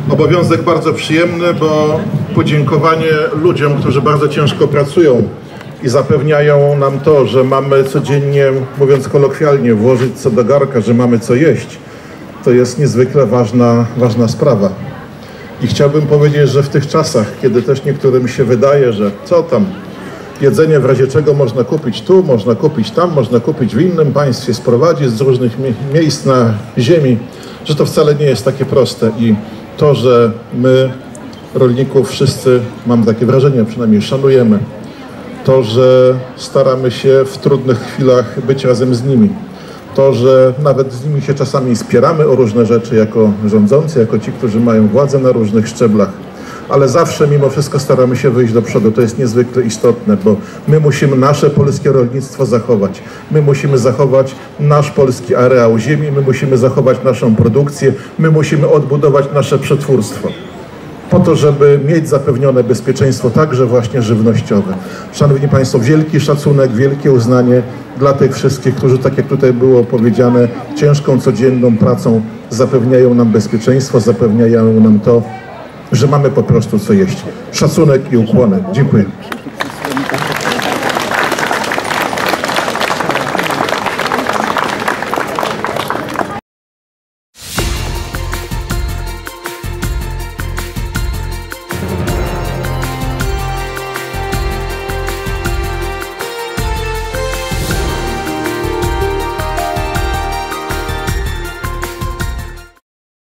Obowiązek bardzo przyjemny, bo podziękowanie ludziom, którzy bardzo ciężko pracują i zapewniają nam to, że mamy codziennie, mówiąc kolokwialnie, włożyć co do garka, że mamy co jeść. To jest niezwykle ważna sprawa. I chciałbym powiedzieć, że w tych czasach, kiedy też niektórym się wydaje, że co tam, jedzenie w razie czego można kupić tu, można kupić tam, można kupić w innym państwie, sprowadzić z różnych miejsc na ziemi, że to wcale nie jest takie proste. I to, że my, rolników, wszyscy, mam takie wrażenie, przynajmniej szanujemy, to, że staramy się w trudnych chwilach być razem z nimi, to, że nawet z nimi się czasami spieramy o różne rzeczy jako rządzący, jako ci, którzy mają władzę na różnych szczeblach, ale zawsze mimo wszystko staramy się wyjść do przodu. To jest niezwykle istotne, bo my musimy nasze polskie rolnictwo zachować. My musimy zachować nasz polski areał ziemi, my musimy zachować naszą produkcję, my musimy odbudować nasze przetwórstwo, po to, żeby mieć zapewnione bezpieczeństwo także właśnie żywnościowe. Szanowni Państwo, wielki szacunek, wielkie uznanie dla tych wszystkich, którzy, tak jak tutaj było powiedziane, ciężką, codzienną pracą zapewniają nam bezpieczeństwo, zapewniają nam to, że mamy po prostu co jeść. Szacunek i ukłonek. Dziękuję.